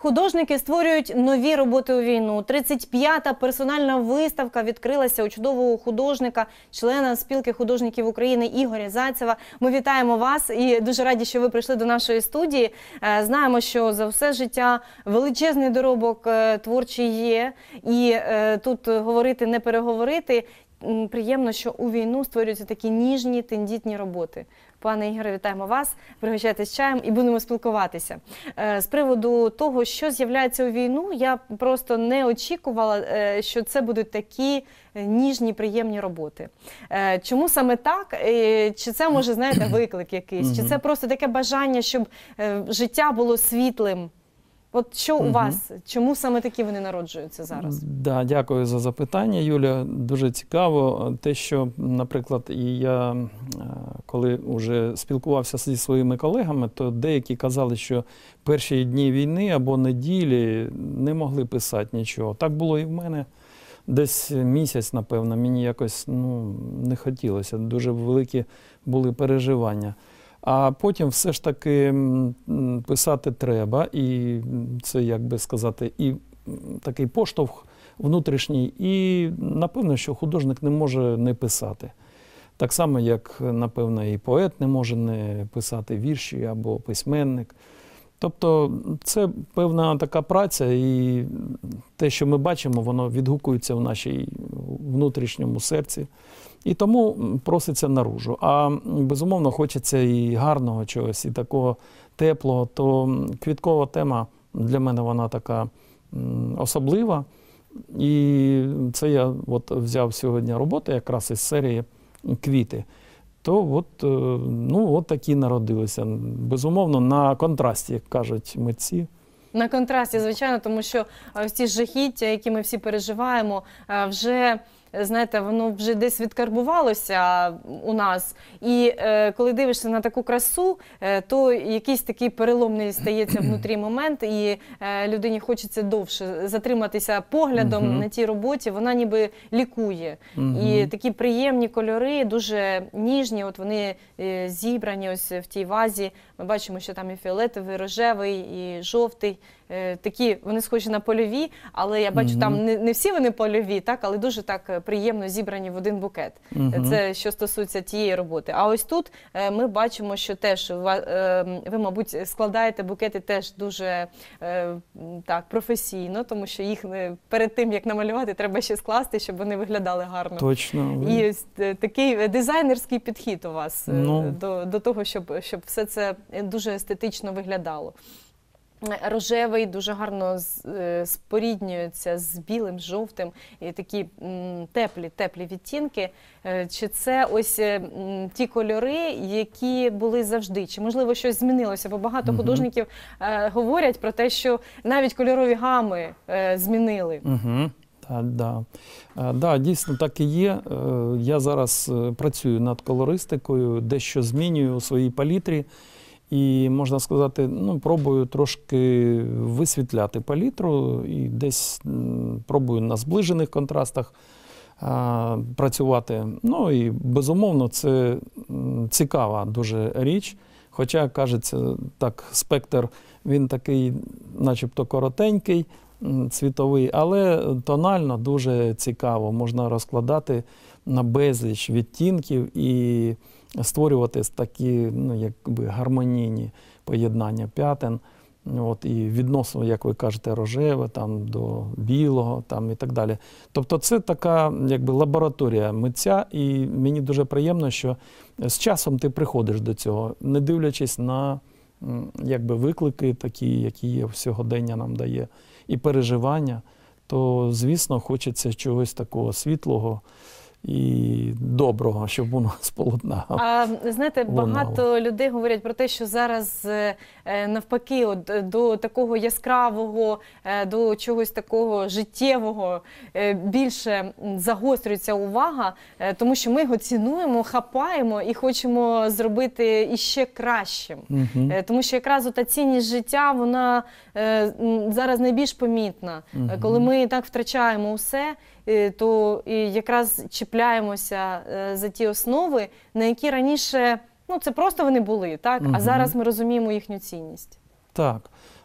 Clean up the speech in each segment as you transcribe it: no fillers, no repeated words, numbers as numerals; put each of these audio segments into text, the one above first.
Художники створюють нові роботи у війну. 35-та персональна виставка відкрилася у чудового художника, члена спілки художників України Ігоря Зайцева. Ми вітаємо вас і дуже раді, що ви прийшли до нашої студії. Знаємо, що за все життя величезний доробок творчий є. І тут говорити, не переговорити. Приємно, що у війну створюються такі ніжні, тендітні роботи. Пане Ігоре, вітаємо вас, пригощайтесь чаєм і будемо спілкуватися. З приводу того, що з'являється у війну, я просто не очікувала, що це будуть такі ніжні, приємні роботи. Чому саме так? Чи це, може, знаєте, виклик якийсь? Чи це просто таке бажання, щоб життя було світлим? От що у вас? Чому саме такі вони народжуються зараз? Да, дякую за запитання, Юля. Дуже цікаво те, що, наприклад, і я, коли вже спілкувався зі своїми колегами, то деякі казали, що перші дні війни або неділі не могли писати нічого. Так було і в мене. Десь місяць, напевно, мені якось не хотілося. Дуже великі були переживання. А потім все ж таки писати треба, і це, як би сказати, і такий поштовх внутрішній, і напевно, що художник не може не писати. Так само, як, напевно, і поет не може не писати вірші або письменник. Тобто це певна така праця, і те, що ми бачимо, воно відгукується в нашій внутрішньому серці. І тому проситься наружу. А безумовно хочеться і гарного чогось, і такого теплого. То квіткова тема для мене вона така особлива. І це я от взяв сьогодні роботи якраз із серії «Квіти». То от такі народилися. Безумовно, на контрасті, як кажуть митці. На контрасті, звичайно, тому що ось ці жахіття, які ми всі переживаємо, вже, знаєте, воно вже десь відкарбувалося у нас. І коли дивишся на таку красу, то якийсь такий переломний стається внутрі момент, і людині хочеться довше затриматися поглядом на тій роботі, вона ніби лікує. І такі приємні кольори, дуже ніжні, от вони зібрані ось в тій вазі. Ми бачимо, що там і фіолетовий, і рожевий, і жовтий. Такі, вони схожі на польові, але я бачу, там не всі вони польові, так, але дуже так приємно зібрані в один букет. Це що стосується тієї роботи. А ось тут ми бачимо, що теж ви, мабуть, складаєте букети теж дуже так, професійно, тому що їх перед тим, як намалювати, треба ще скласти, щоб вони виглядали гарно. Точно. І ось такий дизайнерський підхід у вас до того, щоб все це дуже естетично виглядало. Рожевий дуже гарно споріднюється з білим, з жовтим, і такі теплі відтінки. Чи це ось ті кольори, які були завжди? Чи, можливо, щось змінилося? Бо багато художників говорять про те, що навіть кольорові гами змінили. Да, дійсно так і є. Я зараз працюю над колористикою, дещо змінюю у своїй палітрі. І, можна сказати, пробую трошки висвітляти палітру і десь пробую на зближених контрастах працювати. Ну і, безумовно, це цікава дуже річ. Хоча, кажеться, так, спектр, він такий начебто коротенький, цвітовий, але тонально дуже цікаво. Можна розкладати на безліч відтінків і створювати такі, якби гармонійні поєднання п'ятен. І відносно, як ви кажете, рожеве там, до білого там, і так далі. Тобто це така якби лабораторія митця, і мені дуже приємно, що з часом ти приходиш до цього, не дивлячись на якби виклики такі, які є сьогодення нам дає, і переживання, то, звісно, хочеться чогось такого світлого і доброго, щоб воно сполотнало. А знаєте, багато людей говорять про те, що зараз навпаки до такого яскравого, до чогось такого життєвого більше загострюється увага, тому що ми його цінуємо, хапаємо і хочемо зробити іще кращим. Тому що якраз та цінність життя, вона зараз найбільш помітна. Коли ми так втрачаємо усе, то якраз чіпляємося за ті основи, на які раніше, це просто вони були, так? А зараз ми розуміємо їхню цінність. Так.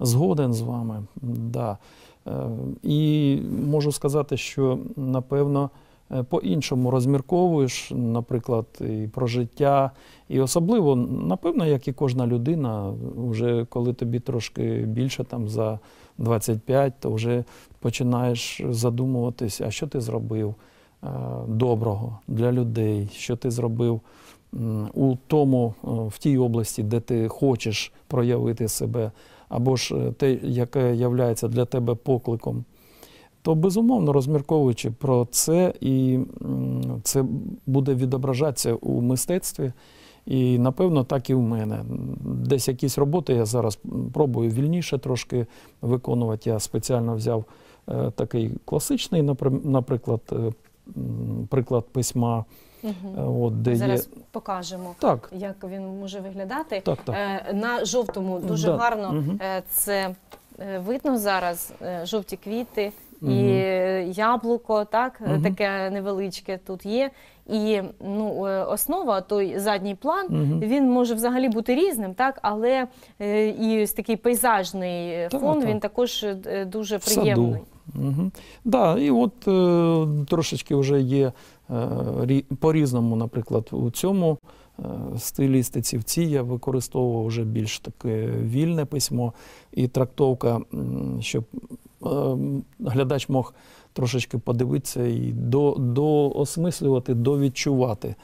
Згоден з вами, да. І можу сказати, що, напевно, по-іншому розмірковуєш, наприклад, і про життя, і особливо, напевно, як і кожна людина, вже коли тобі трошки більше, там, за 25, то вже починаєш задумуватись, а що ти зробив доброго для людей, що ти зробив в тій області, де ти хочеш проявити себе, або ж те, яке являється для тебе покликом, то, безумовно, розмірковуючи про це, і це буде відображатися у мистецтві, і, напевно, так і в мене. Десь якісь роботи я зараз пробую вільніше трошки виконувати. Я спеціально взяв такий класичний, наприклад, приклад письма. Де зараз покажемо, як він може виглядати. На жовтому дуже гарно це видно зараз, жовті квіти і яблуко, таке невеличке тут є. І основа, той задній план, він може взагалі бути різним, але і ось такий пейзажний фон, він також дуже приємний. Да, і от трошечки вже є по-різному, наприклад, у цьому стилістиці, в цій я використовував вже більш таке вільне письмо і трактовка, щоб глядач мог трошечки подивитися і доосмислювати, довідчувати.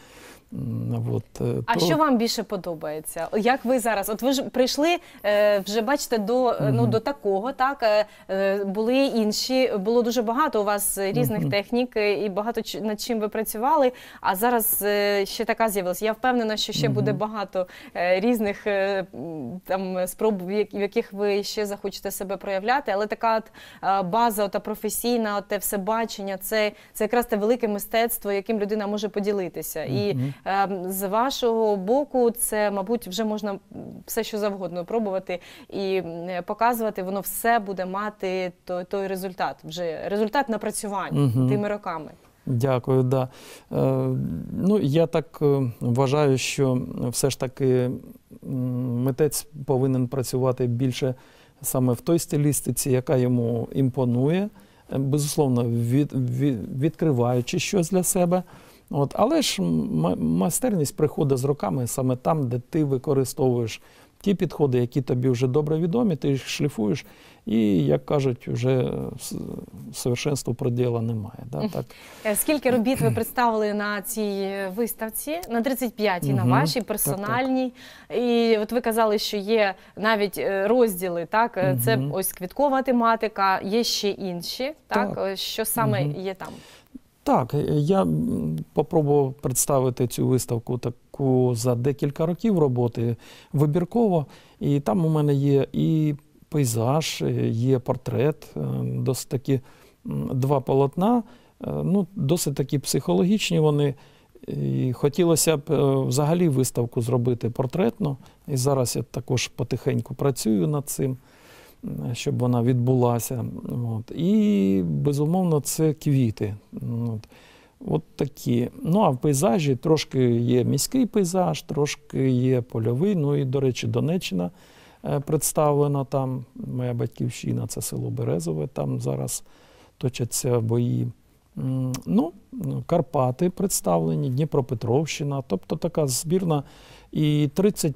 А що вам більше подобається? Як ви зараз? От ви ж прийшли, вже бачите, до такого, були інші, було дуже багато у вас різних технік і багато над чим ви працювали, а зараз ще така з'явилася. Я впевнена, що ще буде багато різних спроб, в яких ви ще захочете себе проявляти, але така база, професійна, те всебачення, це якраз те велике мистецтво, яким людина може поділитися. І з вашого боку, це, мабуть, вже можна все, що завгодно пробувати і показувати, воно все буде мати той результат, вже результат напрацювань тими роками. Дякую, да. Я так вважаю, що все ж таки митець повинен працювати більше саме в той стилістиці, яка йому імпонує, безусловно, відкриваючи щось для себе. Але ж майстерність приходить з роками саме там, де ти використовуєш ті підходи, які тобі вже добре відомі, ти їх шліфуєш, і, як кажуть, вже совершенства предела немає. Скільки робіт ви представили на цій виставці? На 35-й, на вашій, персональній. І от ви казали, що є навіть розділи, це ось квіткова тематика, є ще інші, що саме є там? Так, я спробував представити цю виставку таку за декілька років роботи вибірково. І там у мене є і пейзаж, є портрет, досить такі два полотна, досить такі психологічні вони. І хотілося б взагалі виставку зробити портретну. І зараз я також потихеньку працюю над цим, щоб вона відбулася. І, безумовно, це квіти. От такі. А в пейзажі трошки є міський пейзаж, трошки є польовий. І, до речі, Донеччина представлена там. Моя батьківщина, це село Березове, там зараз точаться бої. Карпати представлені, Дніпропетровщина, тобто така збірна. І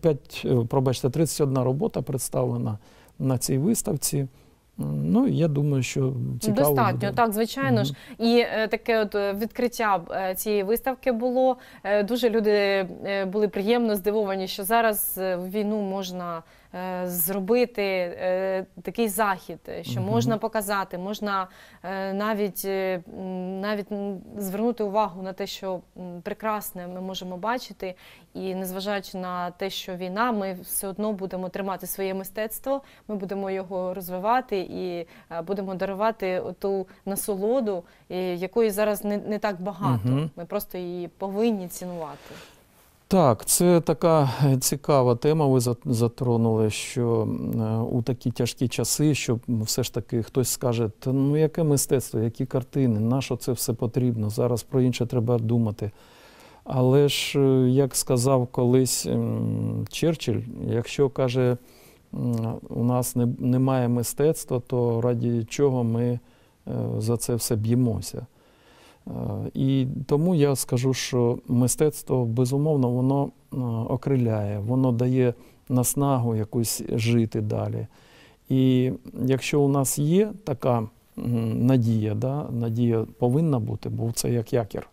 31 робота представлена на цій виставці. Я думаю, що цікаво достатньо, буде. Так, звичайно ж. І таке відкриття цієї виставки було. Дуже люди були приємно здивовані, що зараз в війну можна зробити такий захід, що можна показати, можна навіть звернути увагу на те, що прекрасне ми можемо бачити, і незважаючи на те, що війна, ми все одно будемо тримати своє мистецтво, ми будемо його розвивати і будемо дарувати ту насолоду, якої зараз не так багато. Ми просто її повинні цінувати. Так, це така цікава тема ви затронули, що у такі тяжкі часи, що все ж таки хтось скаже, яке мистецтво, які картини, на що це все потрібно, зараз про інше треба думати. Але ж, як сказав колись Черчилль, якщо, каже, у нас немає мистецтва, то раді чого ми за це все б'ємося. І тому я скажу, що мистецтво, безумовно, воно окриляє, воно дає наснагу якусь жити далі. І якщо у нас є така надія, надія повинна бути, бо це як якір.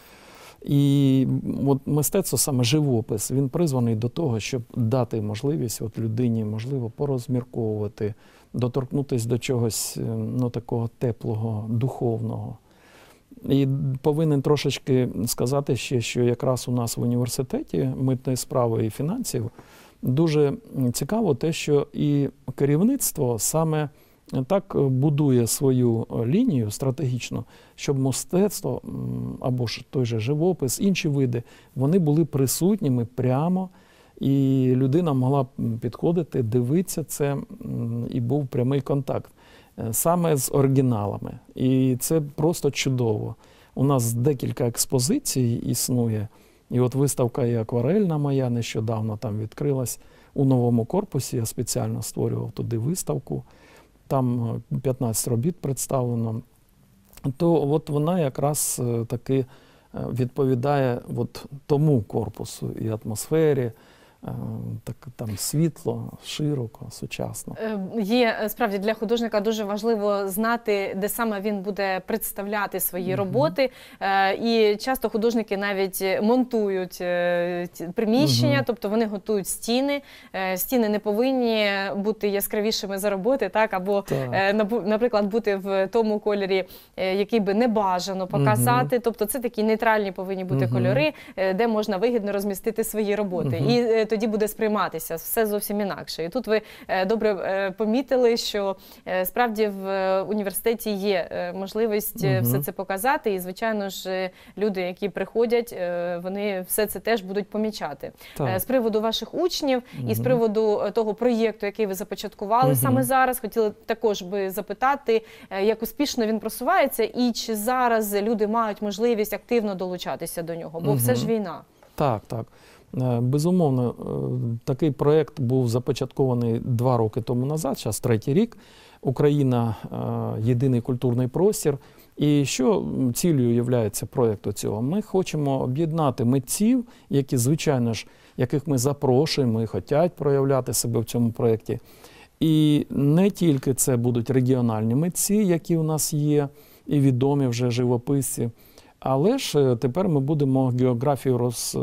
І от мистецтво, саме живопис, він призваний до того, щоб дати можливість людині, можливо, порозмірковувати, доторкнутися до чогось такого теплого, духовного. І повинен трошечки сказати ще, що якраз у нас в університеті митної справи і фінансів дуже цікаво те, що і керівництво саме так будує свою лінію стратегічно, щоб мистецтво або ж той же живопис, інші види, вони були присутніми прямо, і людина могла підходити, дивитися це, і був прямий контакт саме з оригіналами. І це просто чудово. У нас декілька експозицій існує, і от виставка і акварельна моя нещодавно там відкрилась у новому корпусі, я спеціально створював туди виставку. Там 15 робіт представлено, то от вона якраз таки відповідає тому корпусу і атмосфері, там світло, широко, сучасно. Є, справді, для художника дуже важливо знати, де саме він буде представляти свої роботи. І часто художники навіть монтують приміщення, тобто вони готують стіни. Стіни не повинні бути яскравішими за роботи, або, наприклад, бути в тому кольорі, який би не бажано показати. Тобто це такі нейтральні повинні бути кольори, де можна вигідно розмістити свої роботи. І тоді буде сприйматися все зовсім інакше. І тут ви добре помітили, що справді в університеті є можливість все це показати, і, звичайно ж, люди, які приходять, вони все це теж будуть помічати. З приводу ваших учнів і з приводу того проєкту, який ви започаткували саме зараз, хотіли також би запитати, як успішно він просувається і чи зараз люди мають можливість активно долучатися до нього, бо все ж війна. Так. Безумовно, такий проєкт був започаткований 2 роки тому назад, зараз 3-й рік. Україна – єдиний культурний простір. І що цілею є проєкту цього? Ми хочемо об'єднати митців, які, звичайно ж, яких ми запрошуємо і хочуть проявляти себе в цьому проєкті. І не тільки це будуть регіональні митці, які у нас є, і відомі вже живописці, але ж тепер ми будемо географію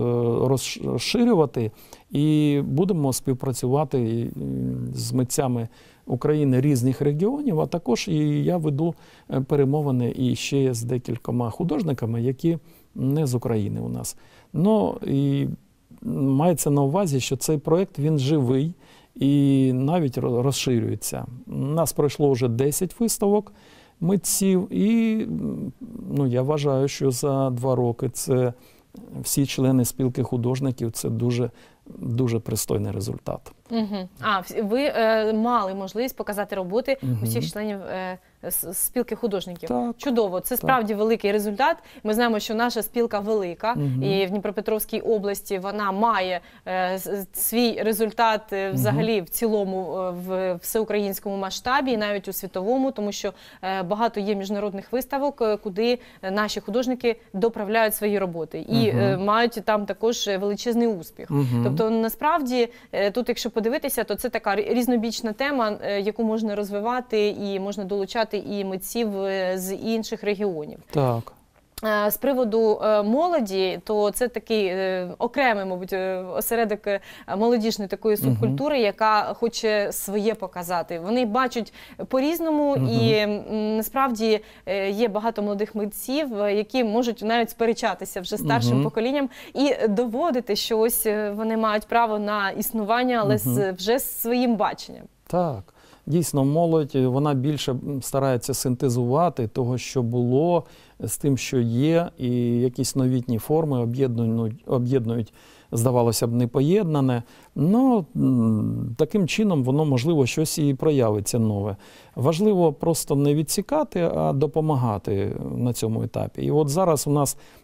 розширювати і будемо співпрацювати з митцями України різних регіонів, а також і я веду перемовини і ще з декількома художниками, які не з України у нас. Ну, і мається на увазі, що цей проєкт, він живий і навіть розширюється. У нас пройшло вже 10 виставок митців, і я вважаю, що за 2 роки це всі члени спілки художників, це дуже пристойний результат. Ви мали можливість показати роботи усіх членів спілки художників. Так, чудово, це справді великий результат. Ми знаємо, що наша спілка велика, і в Дніпропетровській області вона має свій результат взагалі в цілому в всеукраїнському масштабі, і навіть у світовому, тому що багато є міжнародних виставок, куди наші художники доправляють свої роботи і мають там також величезний успіх. Тобто, насправді, тут, якщо подивитися, то це така різнобічна тема, яку можна розвивати і можна долучати і митців з інших регіонів. Так. З приводу молоді, то це такий окремий, мабуть, осередок молодіжної такої субкультури, яка хоче своє показати. Вони бачать по-різному, і насправді є багато молодих митців, які можуть навіть сперечатися вже старшим поколінням і доводити, що ось вони мають право на існування, але вже з своїм баченням. Так. Дійсно, молодь, вона більше старається синтезувати того, що було, з тим, що є, і якісь новітні форми об'єднують, здавалося б, непоєднане. Ну, таким чином воно, можливо, щось і проявиться нове. Важливо просто не відсікати, а допомагати на цьому етапі. І от зараз у нас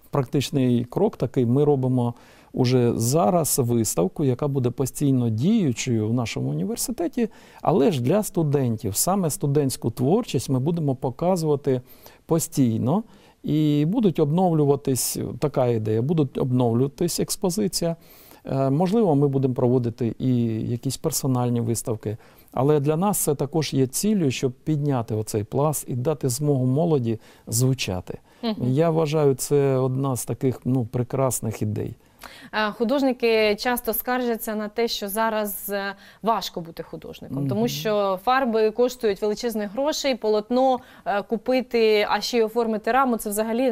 практичний крок такий. Ми робимо уже зараз виставку, яка буде постійно діючою в нашому університеті, але ж для студентів. Саме студентську творчість ми будемо показувати постійно. І будуть обновлюватись, така ідея, будуть обновлюватись експозиція. Можливо, ми будемо проводити і якісь персональні виставки. Але для нас це також є ціллю, щоб підняти оцей пласт і дати змогу молоді звучати. Я вважаю, це одна з таких прекрасних ідей. Художники часто скаржаться на те, що зараз важко бути художником, тому що фарби коштують величезних грошей, полотно купити, а ще й оформити раму – це взагалі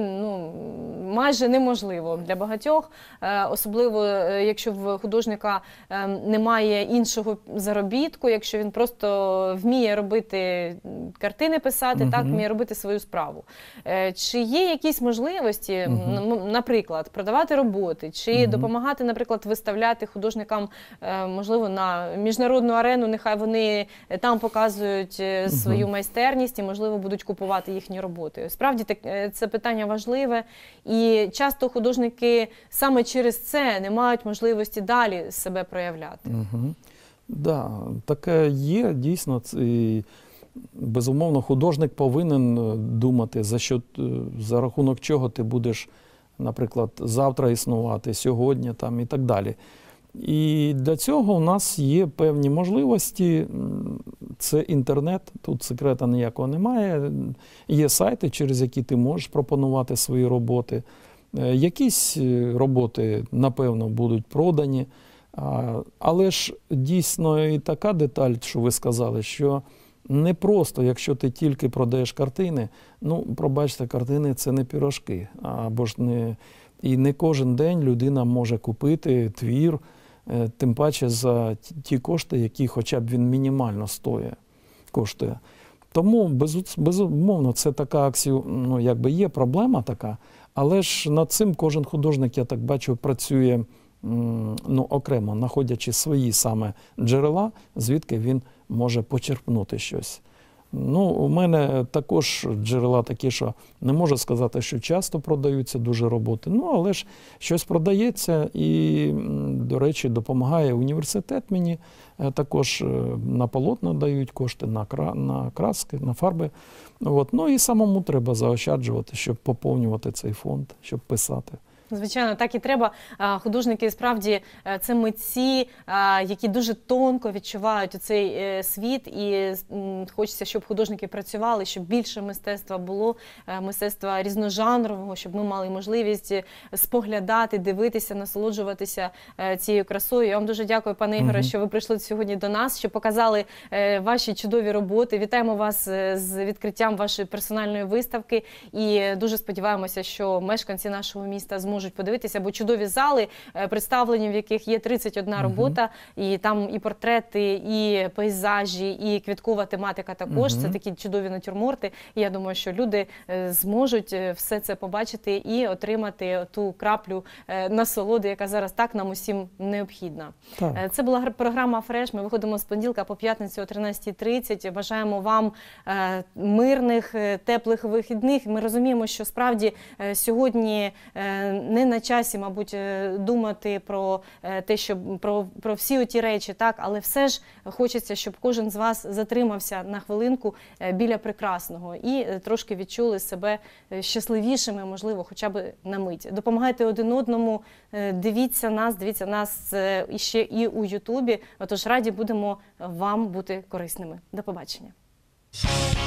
майже неможливо для багатьох, особливо якщо в художника немає іншого заробітку, якщо він просто вміє робити картини, писати, так, вміє робити свою справу. Чи є якісь можливості, наприклад, продавати роботи, чи допомагати, наприклад, виставляти художникам, можливо, на міжнародну арену, нехай вони там показують свою майстерність і, можливо, будуть купувати їхні роботи. Справді, це питання важливе, і часто художники саме через це не мають можливості далі себе проявляти. Да, таке є, дійсно. І, безумовно, художник повинен думати, за рахунок чого ти будеш, наприклад, завтра існувати, сьогодні там, і так далі. І для цього у нас є певні можливості. Це інтернет, тут секрета ніякого немає. Є сайти, через які ти можеш пропонувати свої роботи. Якісь роботи, напевно, будуть продані. Але ж дійсно і така деталь, що ви сказали, що не просто, якщо ти тільки продаєш картини, пробачте, картини – це не пірожки, або ж і не кожен день людина може купити твір, тим паче за ті кошти, які хоча б він мінімально коштує. Тому, безумовно, це така якби є проблема така, але ж над цим кожен художник, я так бачу, працює окремо, знаходячи свої саме джерела, звідки він може почерпнути щось. У мене також джерела такі, що не можу сказати, що часто продаються дуже роботи, але ж щось продається і, до речі, допомагає університет мені, також на полотна дають кошти, на краски, на фарби. І самому треба заощаджувати, щоб поповнювати цей фонд, щоб писати. Звичайно, так і треба. Художники, справді, це митці, які дуже тонко відчувають цей світ, і хочеться, щоб художники працювали, щоб більше мистецтва було, мистецтва різножанрового, щоб ми мали можливість споглядати, дивитися, насолоджуватися цією красою. Я вам дуже дякую, пане Ігоре, що ви прийшли сьогодні до нас, що показали ваші чудові роботи. Вітаємо вас з відкриттям вашої персональної виставки і дуже сподіваємося, що мешканці нашого міста зможуть подивитися, бо чудові зали, представлені в яких є 31 робота, і там і портрети, і пейзажі, і квіткова тематика також. Це такі чудові натюрморти. І я думаю, що люди зможуть все це побачити і отримати ту краплю насолоди, яка зараз так нам усім необхідна. Так. Це була програма «Фреш». Ми виходимо з понеділка по п'ятницю о 13:30. Бажаємо вам мирних, теплих вихідних. Ми розуміємо, що справді сьогодні не на часі, мабуть, думати про те, що про всі оті речі, так, але все ж хочеться, щоб кожен з вас затримався на хвилинку біля прекрасного і трошки відчули себе щасливішими, можливо, хоча б на мить. Допомагайте один одному, дивіться нас ще і у Ютубі. Отож, раді будемо вам бути корисними. До побачення.